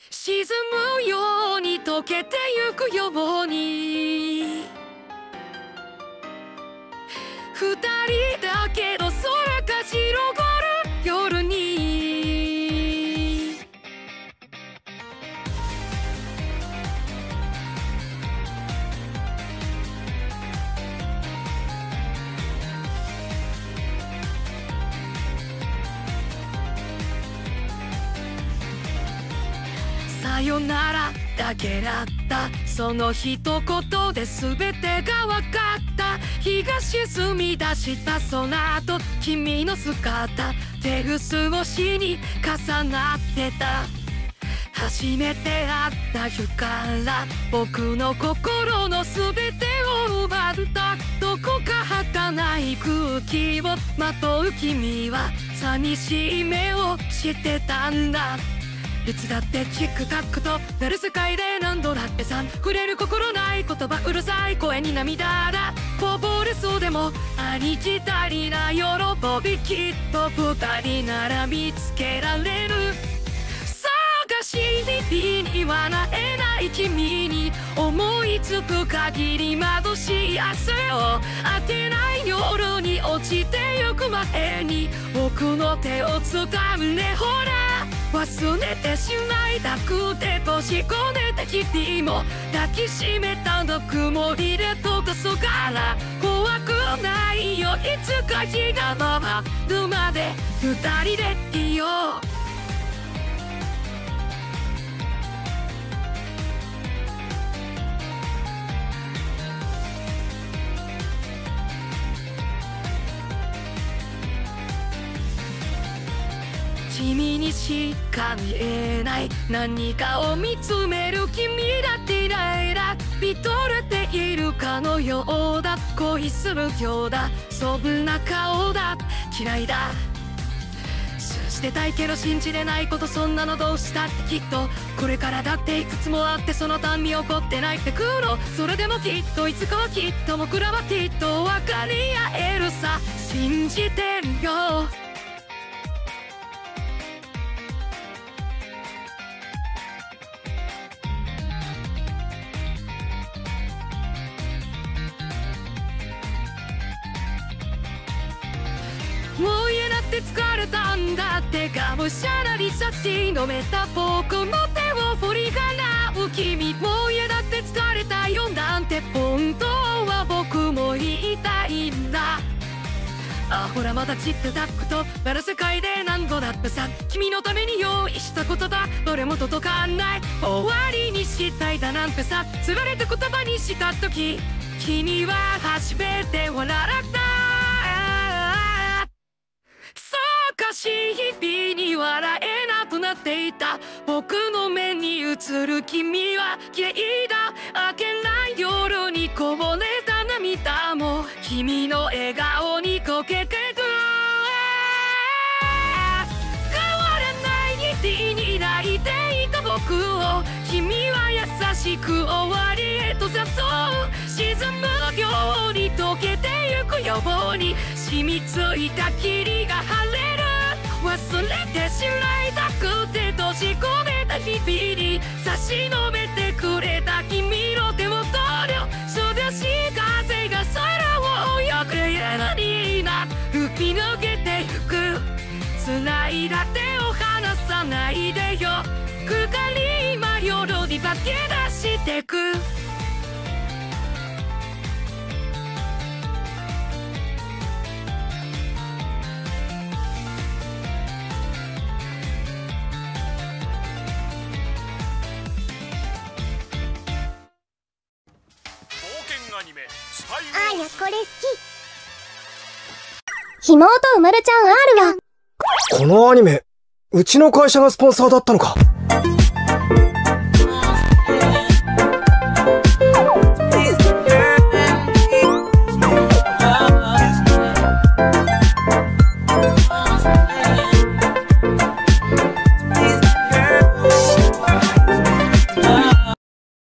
沈むように溶けてゆくように二人だけど空が広がる夜にさよならだけだったその一言で全てが分かった日が沈み出したその後君の姿手ぐす越しに重なってた初めて会った日から僕の心の全てを奪ったどこか儚い空気をまとう君は寂しい目をしてたんだいつだってチックタックとなる世界で何度だってさ触れる心ない言葉うるさい声に涙だこぼれそうでもありきたりな喜びきっと二人なら見つけられる探しににはなえない君に思いつく限り眩しい汗を当てない夜に落ちてゆく前に僕の手を掴んでほら忘れてしまいたくて閉じ込めた君も抱きしめたぬくもりで溶かすから怖くないよいつか日が回るまで二人でいよう君にしか見えない何かを見つめる君だってイライラ見とれているかのようだ恋するようだそんな顔だ嫌いだ信じてたいけど信じれないことそんなのどうしたってきっとこれからだっていくつもあってそのたんび起こってないって苦労それでもきっといつかはきっと僕らはきっと分かり合えるさ信じてるよもう家だって疲れたんだってがむしゃらに差し伸べた僕の手を振り払う君もう家だって疲れたよなんて本当は僕も言いたいんだあほらまたチックタックとなる世界で何度だってさ君のために用意した言葉どれも届かない終わりにしたいだなんてさつられて言葉にした時君は初めて笑ったしい日々に笑えなくなっていた僕の目に映る君は綺麗だ明けない夜にこぼれた涙も君の笑顔に溶けてく変わらない日に泣いていた僕を君は優しく終わりへと誘う沈むように溶けてゆくように染みついた霧が晴れる忘れてしまいたくて閉じ込めた日々に差し伸べてくれた君の手元で涼しい風が空をよくやにな吹き抜けてゆく繋いだ手を離さないでよ光今夜に化け出してくあーやこれ好きひもとうまるちゃん R はこのアニメうちの会社がスポンサーだったのか。